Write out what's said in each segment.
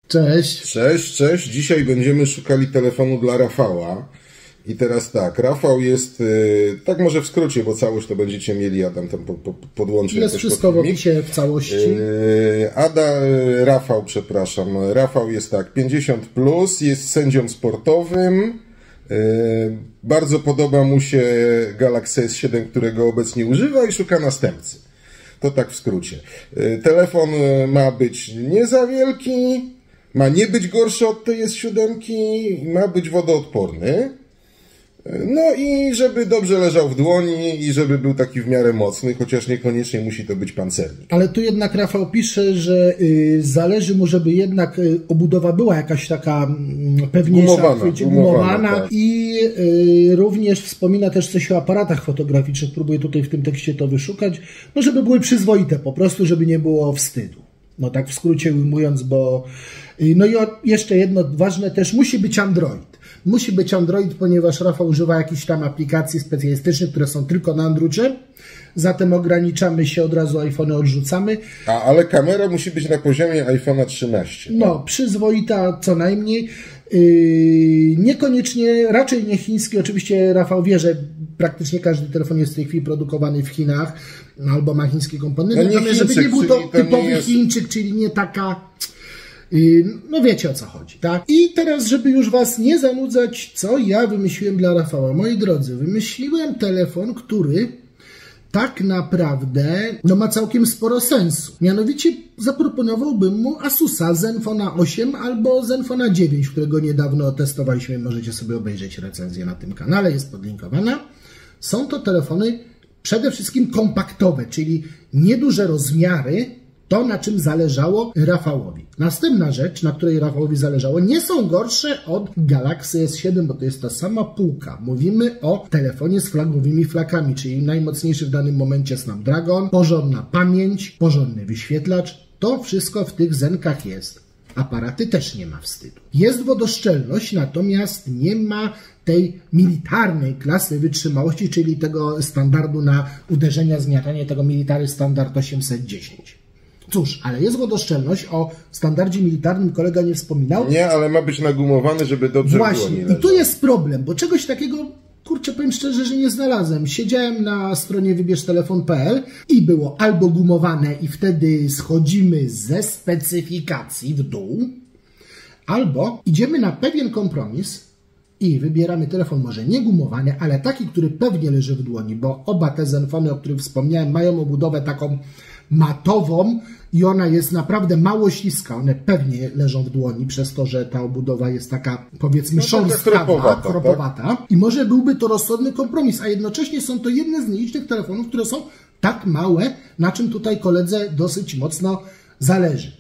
Cześć. Cześć. Dzisiaj będziemy szukali telefonu dla Rafała. I teraz tak, Rafał jest, tak może w skrócie, bo całość to będziecie mieli, ja tam podłączę. Jest wszystko w opisie w całości. Rafał jest tak, 50+, jest sędzią sportowym. Bardzo podoba mu się Galaxy S7, którego obecnie używa i szuka następcy. To tak w skrócie. Telefon ma być nie za wielki, ma nie być gorszy od tej S7, ma być wodoodporny. No i żeby dobrze leżał w dłoni i żeby był taki w miarę mocny, chociaż niekoniecznie musi to być pancernik. Ale tu jednak Rafał pisze, że zależy mu, żeby jednak obudowa była jakaś taka pewniejsza, gumowana. Tak. I również wspomina też coś o aparatach fotograficznych, próbuję tutaj w tym tekście to wyszukać, no żeby były przyzwoite po prostu, żeby nie było wstydu. No tak w skrócie ujmując, bo... No i jeszcze jedno ważne też, musi być Android. Musi być Android, ponieważ Rafał używa jakichś tam aplikacji specjalistycznych, które są tylko na Androidzie. Zatem ograniczamy się, od razu iPhony odrzucamy. Ale kamera musi być na poziomie iPhone'a 13. No, tak? Przyzwoita co najmniej. Niekoniecznie, raczej nie chiński. Oczywiście Rafał wie, że praktycznie każdy telefon jest w tej chwili produkowany w Chinach albo ma chińskie komponenty. No natomiast żeby nie był to typowy Chińczyk, czyli nie taka... No wiecie o co chodzi, tak? I teraz, żeby już was nie zanudzać, co ja wymyśliłem dla Rafała. Moi drodzy, wymyśliłem telefon, który tak naprawdę ma całkiem sporo sensu. Mianowicie zaproponowałbym mu Asusa Zenfona 8 albo Zenfona 9, którego niedawno testowaliśmy. Możecie sobie obejrzeć recenzję na tym kanale, jest podlinkowana. Są to telefony przede wszystkim kompaktowe, czyli nieduże rozmiary, to, na czym zależało Rafałowi. Następna rzecz, na której Rafałowi zależało, nie są gorsze od Galaxy S7, bo to jest ta sama półka. Mówimy o telefonie z flagowymi flakami, czyli najmocniejszy w danym momencie Snapdragon, porządna pamięć, porządny wyświetlacz. To wszystko w tych Zenkach jest. Aparaty też nie ma wstydu. Jest wodoszczelność, natomiast nie ma tej militarnej klasy wytrzymałości, czyli tego standardu na uderzenia, zgniatanie, tego military standard 810. Cóż, ale jest wodoszczelność, o standardzie militarnym kolega nie wspominał. Nie, ale ma być nagumowany, żeby dobrze było. Właśnie, i tu jest problem, bo czegoś takiego, kurczę, powiem szczerze, że nie znalazłem. Siedziałem na stronie wybierztelefon.pl i było albo gumowane i wtedy schodzimy ze specyfikacji w dół, albo idziemy na pewien kompromis i wybieramy telefon może nie gumowany, ale taki, który pewnie leży w dłoni, bo oba te Zenfony, o których wspomniałem, mają obudowę taką matową i ona jest naprawdę mało śliska. One pewnie leżą w dłoni przez to, że ta obudowa jest taka, powiedzmy, szorstkawa, chropowata. Tak? I może byłby to rozsądny kompromis, a jednocześnie są to jedne z nielicznych telefonów, które są tak małe, na czym tutaj koledze dosyć mocno zależy.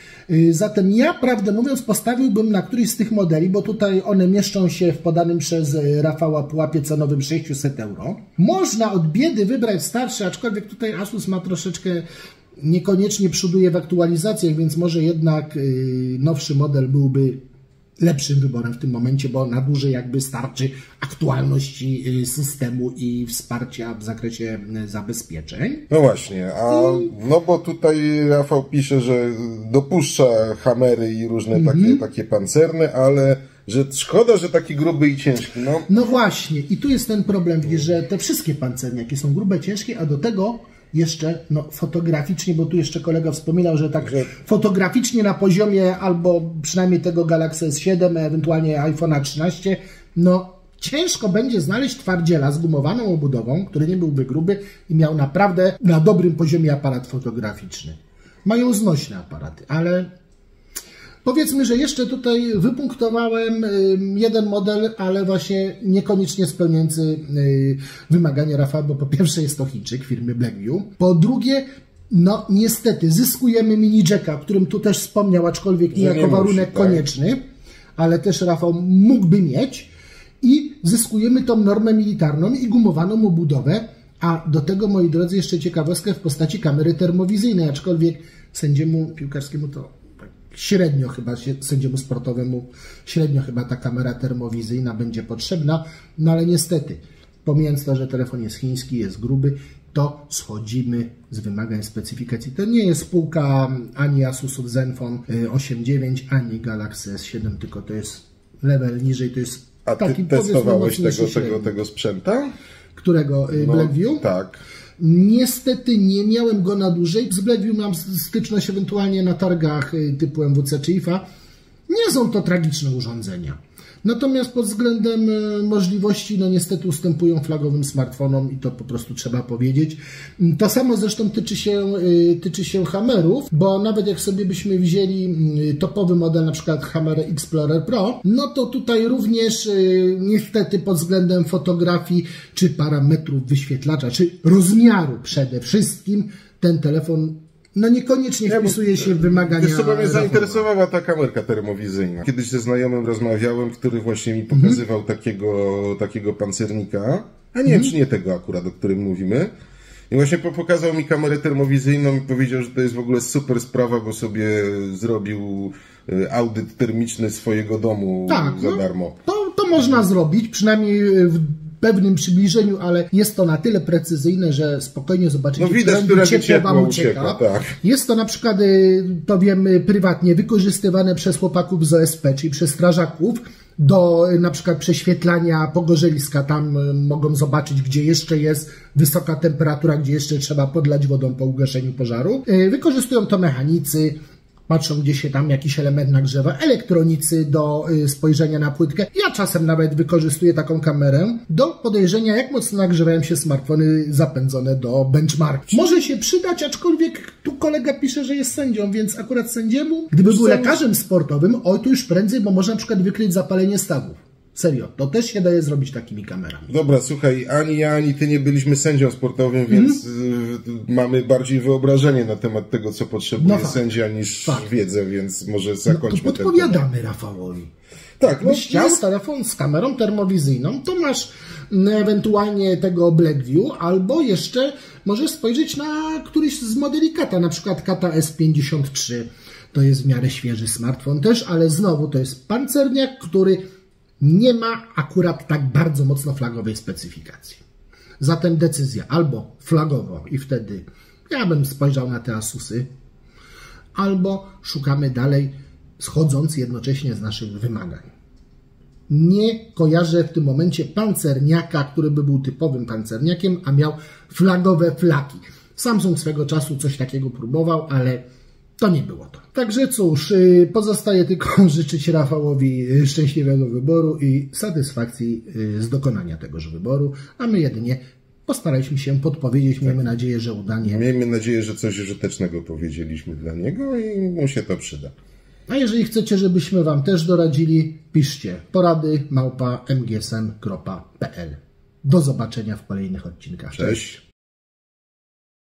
Zatem ja, prawdę mówiąc, postawiłbym na któryś z tych modeli, bo tutaj one mieszczą się w podanym przez Rafała pułapie cenowym 600 euro. Można od biedy wybrać starszy, aczkolwiek tutaj Asus ma troszeczkę, niekoniecznie przoduje w aktualizacjach, więc może jednak nowszy model byłby lepszym wyborem w tym momencie, bo na dłużej jakby starczy aktualności systemu i wsparcia w zakresie zabezpieczeń. No właśnie, no bo tutaj Rafał pisze, że dopuszcza hamery i różne takie pancerne, ale że szkoda, że taki gruby i ciężki. No właśnie, i tu jest ten problem, że te wszystkie pancerniaki są grube, ciężkie, a do tego jeszcze fotograficznie, bo tu jeszcze kolega wspominał, że tak fotograficznie na poziomie albo przynajmniej tego Galaxy S7, ewentualnie iPhone'a 13, ciężko będzie znaleźć twardziela z gumowaną obudową, który nie byłby gruby i miał naprawdę na dobrym poziomie aparat fotograficzny. Mają znośne aparaty, ale powiedzmy, że jeszcze tutaj wypunktowałem jeden model, ale właśnie niekoniecznie spełniający wymagania Rafała, bo po pierwsze jest to Chińczyk firmy Blackview. Po drugie, niestety zyskujemy mini jacka, o którym tu też wspomniał, aczkolwiek nie jako warunek konieczny, ale też Rafał mógłby mieć. I zyskujemy tą normę militarną i gumowaną obudowę, a do tego, moi drodzy, jeszcze ciekawostkę w postaci kamery termowizyjnej, aczkolwiek sędziemu piłkarskiemu to średnio chyba, sędziemu sportowemu średnio chyba ta kamera termowizyjna będzie potrzebna, no ale niestety, pomijając to, że telefon jest chiński, jest gruby, to schodzimy z wymagań specyfikacji. To nie jest spółka ani Asusów Zenfone 8.9, ani Galaxy S7, tylko to jest level niżej, to jest A ty taki, testowałeś tego sprzęta? Którego? Blackview? Tak. Niestety nie miałem go na dłużej. Z Blackview mam styczność ewentualnie na targach typu MWC czy IFA. Nie są to tragiczne urządzenia. Natomiast pod względem możliwości, no niestety ustępują flagowym smartfonom i to po prostu trzeba powiedzieć. To samo zresztą tyczy się Hammerów, bo nawet jak sobie byśmy wzięli topowy model, na przykład Hammer Explorer Pro, no to tutaj również niestety pod względem fotografii, czy parametrów wyświetlacza, czy rozmiaru przede wszystkim, ten telefon no niekoniecznie wpisuje się w wymagania. Wiesz co, mnie zainteresowała ta kamerka termowizyjna. Kiedyś ze znajomym rozmawiałem, który właśnie mi pokazywał takiego pancernika, a nie wiem, czy nie tego akurat, o którym mówimy. I właśnie pokazał mi kamerę termowizyjną i powiedział, że to jest w ogóle super sprawa, bo sobie zrobił audyt termiczny swojego domu za darmo. To można zrobić, przynajmniej w pewnym przybliżeniu, ale jest to na tyle precyzyjne, że spokojnie zobaczycie, no widać, które ciepło ucieka. Tak. Jest to na przykład, to wiemy prywatnie, wykorzystywane przez chłopaków z OSP, czyli przez strażaków, do na przykład prześwietlania pogorzeliska. Tam mogą zobaczyć, gdzie jeszcze jest wysoka temperatura, gdzie jeszcze trzeba podlać wodą po ugaszeniu pożaru. Wykorzystują to mechanicy, patrzą, gdzie się tam jakiś element nagrzewa, elektronicy do spojrzenia na płytkę. Ja czasem nawet wykorzystuję taką kamerę do podejrzenia, jak mocno nagrzewają się smartfony zapędzone do benchmarku. Może się przydać, aczkolwiek tu kolega pisze, że jest sędzią, więc akurat sędziemu, gdyby był lekarzem sportowym, to już prędzej, bo można na przykład wykryć zapalenie stawów. Serio, to też się daje zrobić takimi kamerami. Dobra, słuchaj, ani ja, ani ty nie byliśmy sędzią sportowym, więc mamy bardziej wyobrażenie na temat tego, co potrzebuje sędzia, niż wiedzę, więc może zakończmy to podpowiadamy Rafałowi. Tak, no chciał telefon z kamerą termowizyjną, to masz ewentualnie tego Blackview, albo jeszcze możesz spojrzeć na któryś z modeli Kata, na przykład Kata S53. To jest w miarę świeży smartfon też, ale znowu to jest pancerniak, który nie ma akurat tak bardzo mocno flagowej specyfikacji. Zatem decyzja albo flagowo i wtedy ja bym spojrzał na te Asusy, albo szukamy dalej, schodząc jednocześnie z naszych wymagań. Nie kojarzę w tym momencie pancerniaka, który by był typowym pancerniakiem, a miał flagowe flaki. Samsung swego czasu coś takiego próbował, ale to nie było to. Także cóż, pozostaje tylko życzyć Rafałowi szczęśliwego wyboru i satysfakcji z dokonania tegoż wyboru, a my jedynie postaraliśmy się podpowiedzieć. Miejmy nadzieję, że udanie. Miejmy nadzieję, że coś użytecznego powiedzieliśmy dla niego i mu się to przyda. A jeżeli chcecie, żebyśmy Wam też doradzili, piszcie porady@mgsm.pl. Do zobaczenia w kolejnych odcinkach. Cześć.